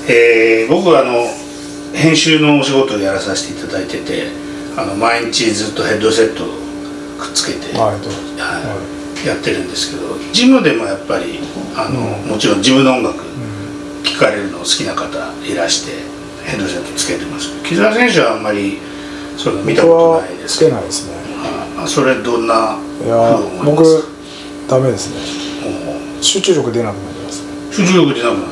僕は編集のお仕事をやらさせていただいてて、毎日ずっとヘッドセットをくっつけて、やってるんですけど、ジムでもやっぱりもちろん自分の音楽聴かれるの好きな方いらしてヘッドセットつけてますけど、木澤選手はあんまりそういうの見たことないですけど。 つけないですね。 それどんな風を思いますか？ 僕ダメですね。集中力出なくなりますね。 集中力出なくなる。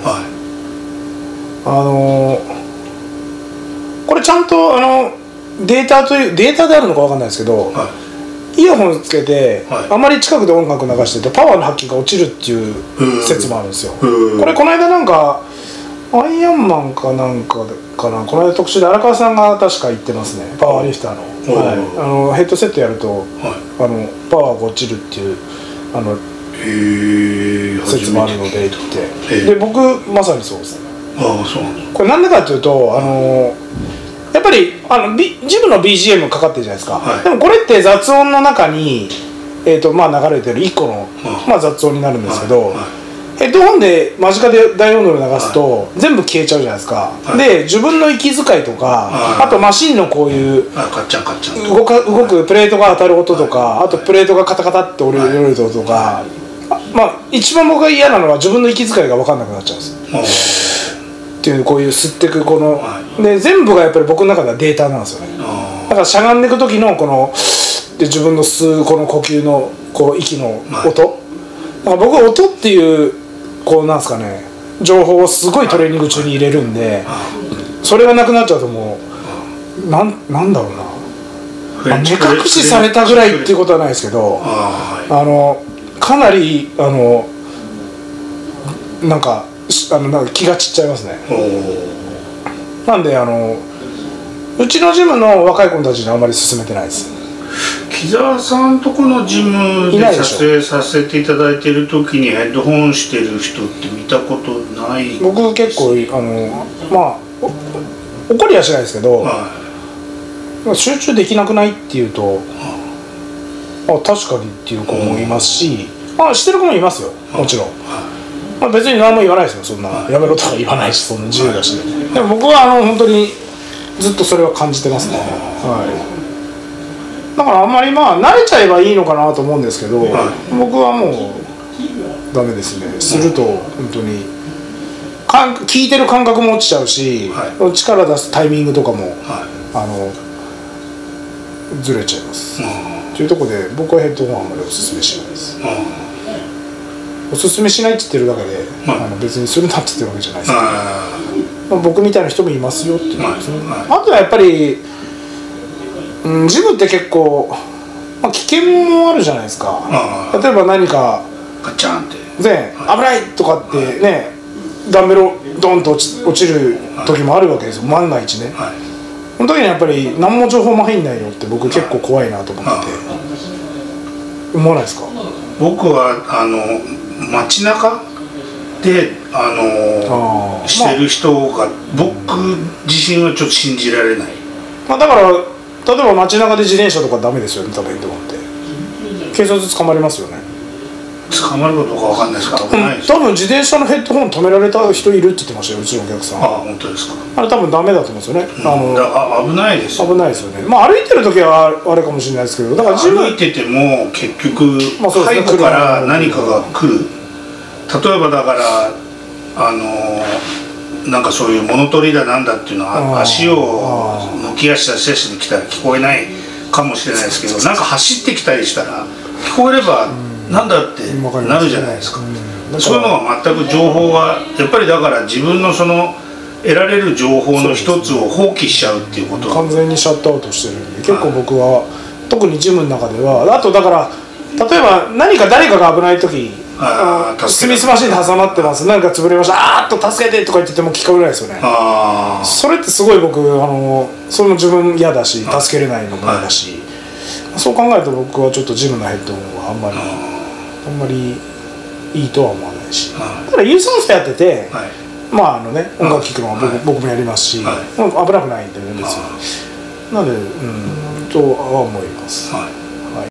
これちゃんとデータであるのかわかんないですけど、イヤホンつけて、あまり近くで音楽流しててパワーの発揮が落ちるっていう説もあるんですよ。これこの間なんかアイアンマンかなんかかな、この間特集で荒川さんが確か言ってますね。パワーリフターのヘッドセットやるとパワーが落ちるっていう説もあるのでって、で僕まさにそうですね。これなんでかっていうとやっぱりジムの BGM かかってるじゃないですか。でもこれって雑音の中に流れてる1個の雑音になるんですけど、ヘッドホンで間近で大音量で流すと全部消えちゃうじゃないですか。で自分の息遣いとか、あとマシンのこういう動くプレートが当たる音とか、あとプレートがカタカタって折れる音とか、一番僕が嫌なのは自分の息遣いが分かんなくなっちゃうんですっていう、こういう吸ってくこので全部がやっぱり僕の中ではデータなんですよね。だからしゃがんでいく時のこので自分の吸うこの呼吸のこう息の音、だから僕は音っていうこうなんですかね、情報をすごいトレーニング中に入れるんで、それがなくなっちゃうともうなんだろうな、目隠しされたぐらいっていうことはないですけど、かなりなんか気が散っちゃいますね。なんでうちのジムの若い子たちにあんまり勧めてないです。 木澤さんとこのジムで撮影させていただいている時にヘッドホンしてる人って見たことない？ 僕結構怒りはしないですけど、集中できなくないっていうと確かにっていう子もいますし、してる子もいますよ、もちろん。別に何も言わないですよ、そんなやめろとか言わないし、そんな自由だし。でも僕は本当にずっとそれは感じてますね。だからあんまり慣れちゃえばいいのかなと思うんですけど、僕はもうダメですね。すると本当に聞いてる感覚も落ちちゃうし、力出すタイミングとかもずれちゃいます。というところで僕はヘッドホンはあんまりおすすめしないです。おすすめしないって言ってるだけで、別にするなって言ってるわけじゃないですけど、僕みたいな人もいますよっていうことですね。あとはやっぱりジムって結構、危険もあるじゃないですか。例えば何かガチャンって危ないとかってね、ダンベルをドンと落ちる時もあるわけですよ、万が一ね。その時にやっぱり何も情報も入んないよって僕結構怖いなと思ってて、思わないですか？ 僕は街中でしてる人が僕自身はちょっと信じられない。 だから例えば街中で自転車とかダメですよね、多分ヘッドホンって警察捕まりますよね。 捕まることかわかんないですけど、 多分自転車のヘッドホン止められた人いるって言ってましたよ、うちのお客さん。 本当ですか？あれ多分ダメだと思うんですよね。 危ないですよ。 危ないですよね。歩いてる時はあれかもしれないですけど、だから歩いてても結局背後から何かが来る。例えばだからなんかそういう物取りだなんだっていうのは足を抜き足出しに来たら聞こえないかもしれないですけど、なんか走ってきたりしたら聞こえればなんだってなるじゃないですか。そういうのが全く情報がやっぱりだから自分のその得られる情報の一つを放棄しちゃうっていうこと、 完全にシャットアウトしてるんで、結構僕は特にジムの中では、あとだから例えば誰かが危ない時、スミスマシンで挟まってます、何か潰れました、助けてとか言ってても聞こえないですよね。それってすごい僕それも自分嫌だし、助けれないのも嫌だし、そう考えると僕はちょっとジムのヘッドホンはあんまりいいとは思わないし、ただ有酸素やってて音楽聴くのは僕もやりますし、危なくないんでね別に。なのでとは思います。